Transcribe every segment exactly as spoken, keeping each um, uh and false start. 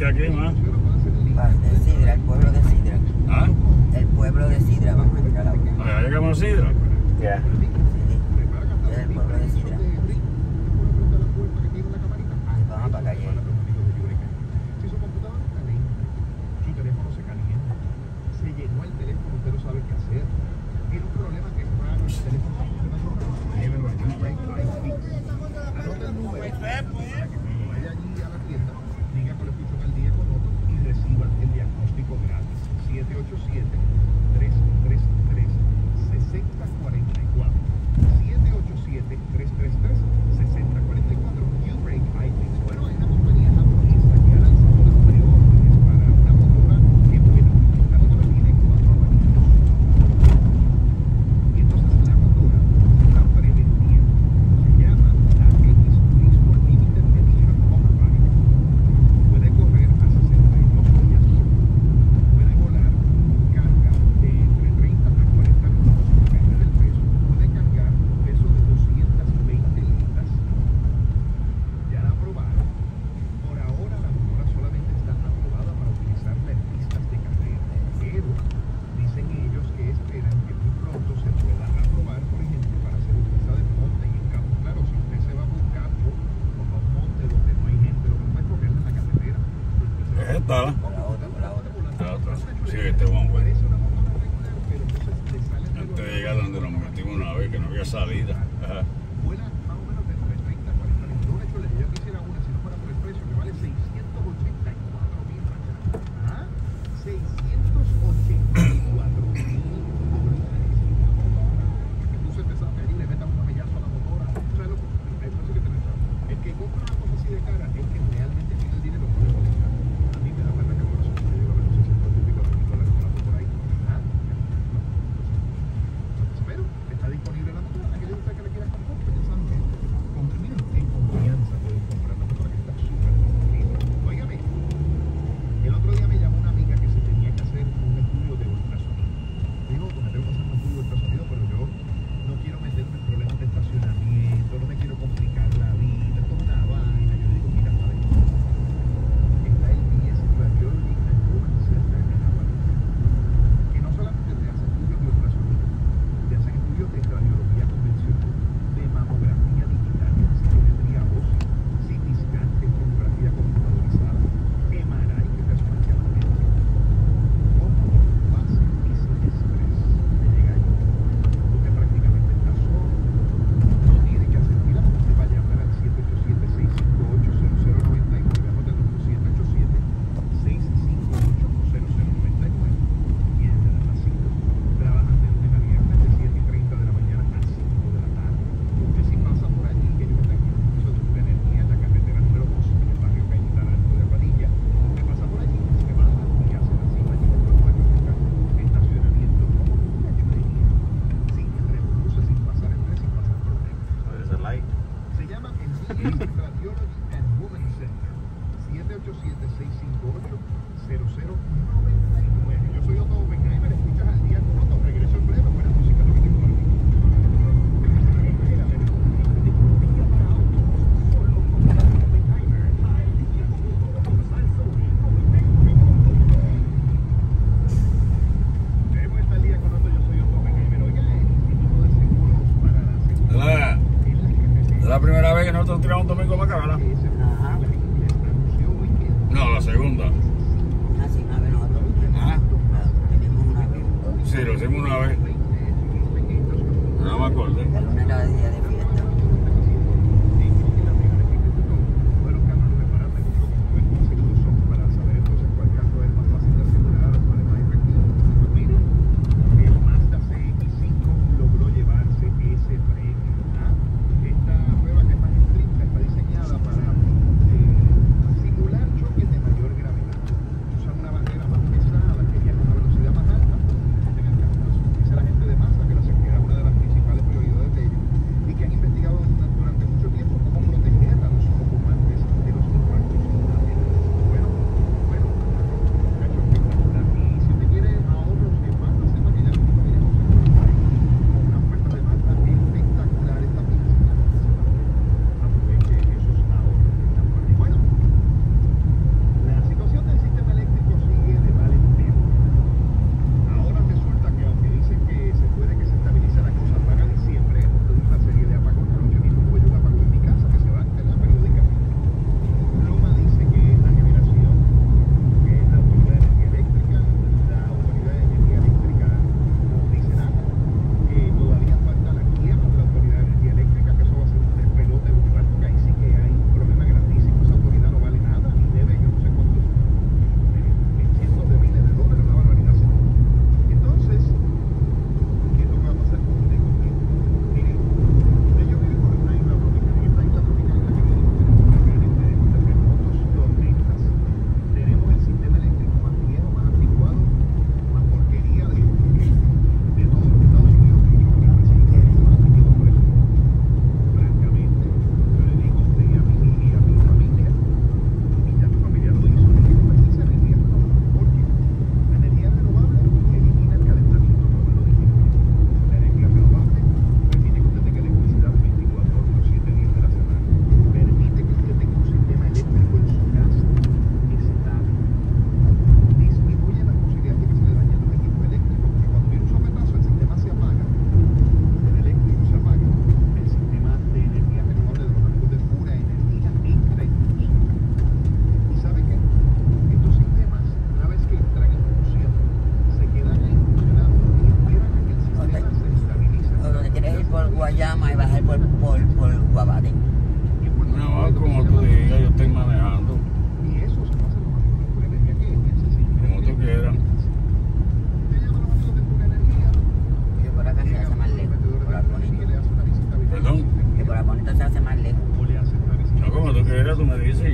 que aquí más. El Sidra, el pueblo de Sidra. ¿Ah? El pueblo de Sidra, vamos a entrar ahora. ¿Ya llegamos a Sidra? Ya. Sí, es el pueblo de Sidra. Y vamos para Cayey. Si su computadora está lenta, su teléfono se calienta, se llenó el teléfono, usted no sabe qué hacer, tiene un problema que es raro, el teléfono está funcionando, llévelo allí, Trey D Kicks. Anota el número para que cuando vaya allí a la tienda, diga que lo escuchó en el día con otro y reciba el diagnóstico gratis. siete ocho siete, tres tres tres, seis cero cuatro cuatro. siete ocho siete, tres tres tres, seis cero cuatro cuatro. You break iTunes. Bueno, hay una compañía japonesa que ha lanzado las preórdenes para una motora que, bueno, la motora tiene cuatro abanitos. Y entonces la motora se está prevendiendo. Se llama la X Sport Limited Edition Hover Bike. Puede correr a sesenta y dos millas por hora. Puede volar con carga de entre treinta a cuarenta minutos, depende del peso. Puede cargar un peso de doscientas veinte libras. Ya la aprobaron. Por ahora la motora solamente está aprobada para utilizarla en pistas de carrera, pero dicen ellos que esperan que muy pronto se pueda aprobar, por ejemplo, para hacer una pista de monte y en campo. Claro, si usted se va a un campo o a un monte donde no hay gente, lo que puede correr en la carretera. Es esta, ¿la? Por la otra, por la otra. La otra. Sí, este vamos, güey. Parece una motora regular, pero entonces le sale de Antes de llegar donde nos metimos una vez, que no había salida. Ajá. vuela más o menos de entre treinta a cuarenta minutos. Una chuleta, yo quisiera una, si no fuera por el precio, que vale seiscientos ochenta y cuatro mil. ¿Ah? seiscientos ochenta y cuatro mil dólares. Que tú se te sabe allí, le metas un mamellazo a la motora. ¿Sabes lo que el precio que te metas? El que compra una cosa así de cara es que realmente tiene el dinero para poder. A mí me da pena que por eso yo llego a ver los seiscientos ochenta y cuatro mil dólares con la motora ahí. ¿Ah? No. Entonces, pero está disponible la motora. Aquellos de ustedes que le quieran comprar,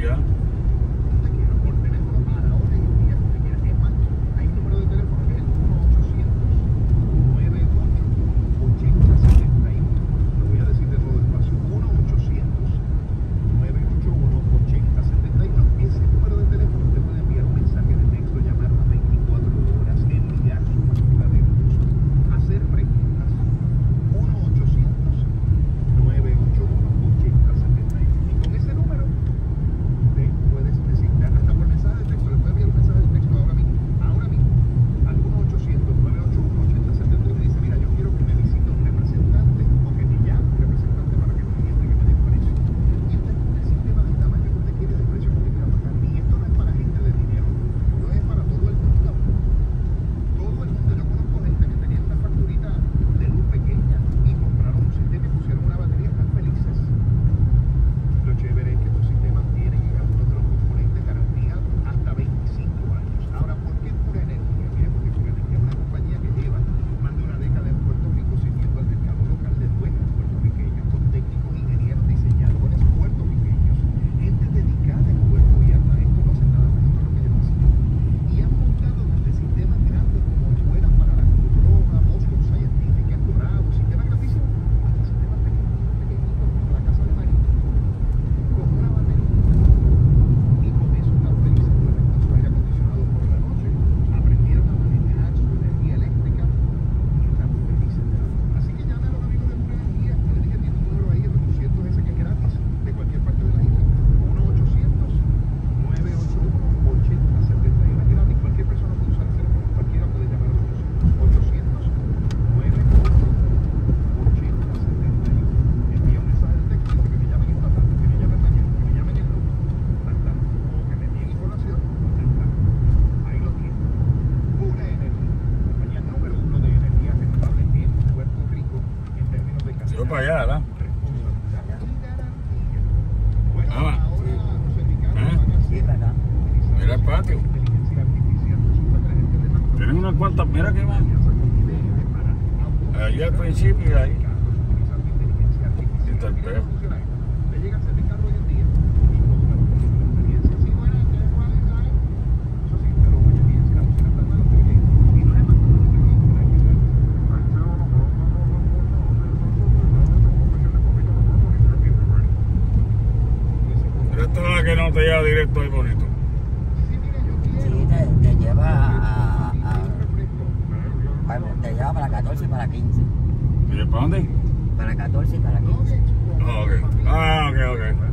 ya. Te quiero por teléfono a la hora y el día que te quieras. Es más, hay un número de teléfono que es el uno ochocientos nueve ocho ochenta setenta y uno. Lo voy a decir de todo espacio. uno ochocientos nueve ocho uno ochenta setenta y uno. Ese número de teléfono te puede enviar un mensaje de texto, llamar a veinticuatro horas, enviar su factura de luz, hacer preguntas. uno ochocientos nueve ocho uno ochenta setenta y uno. Y con ese número te puedes decir, hasta por mensaje de texto, le puedes enviar un mensaje de texto ahora mismo, ahora mismo, al uno ochocientos nueve ocho uno ochenta setenta y uno y dice, mira, yo quiero que me visite un representante o que me llame un representante para que me oriente, que me dé un precio. Y usted con el sistema del tamaño que usted quiere, del precio que usted quiera pagar. Y esto no es para gente de dinero, no es para todo el mundo. Todo el mundo, yo conozco gente que tenía una facturita de luz pequeña y compraron un sistema y pusieron una batería, están felices. Lo chévere es que estos sistemas tienen en algunos de los componentes garantía hasta veinticinco años. Ahora, ¿por qué Pura Energía? Mire, porque Pura Energía es una compañía que lleva más de una década en Puerto Rico sirviendo al mercado local de dueños puertorriqueños, con técnicos, ingenieros, diseñadores puertorriqueños, gente dedicada en cuerpo y alma. Esto no hacen nada más, esto es lo que ellos hacen. Y han montado desde sistemas grandes como escuelas para la Cruz Roja, Boston Scientific, El Dorado, sistemas grandísimos, hasta sistemas pequeñitos, pequeñitos como la Casa de María, con una batería. Y con eso están felices, conectan su aire acondicionado por la noche, aprendieron a manejar su energía eléctrica y están felices de la vida. Así que llame a los amigos de Pura Energía, como les dije, tiene un número ahí, el ochocientos ese que es gratis, de cualquier parte de la isla, uno ochocientos nueve ocho uno ochenta setenta y uno. Es gratis, cualquier persona puede usar el teléfono, cualquiera puede llamar a los ochocientos nueve ocho uno ochenta setenta y uno. Envía un mensaje de texto, dice que me llamen esta tarde, que me llamen mañana, que me llamen el lunes, tan, tan, o que me envíen información, tan, tan. Ahí lo tienen. Pura Energía, compañía número uno de energía renovable en Puerto Rico en términos de calidad, Yo para allá, ¿verdad? responsabilidad y garantía. Bueno, Ah, ahora los certificados ¿eh? van a Sí, ser para acá. utilizados Mira el patio. por inteligencia artificial. Resulta que la gente de Macro Tienen unas cuantas, mira que van. alianza con I D M para Allí al principio y ahí. carros utilizando inteligencia artificial. Está el Mira peo. cómo funciona esto. Usted llega a hacer el carro hoy en día y todo me lo pone con la experiencia. Sí, bueno, ¿qué cuál es la? Eso sí, pero oye bien, si la bocina está mal, usted oye. Y no es más como lo que hay que dar. Pero esta es la que no te lleva directo ahí bonito. Sí, mire, yo quiero. Sí, te, te lleva a, a, Y a- un refresco. a- te lleva para catorce y para quince. ¿Y para dónde? Para catorce y para quince. Nuggets con Ah, ok. papitas. Ah, ok, ok.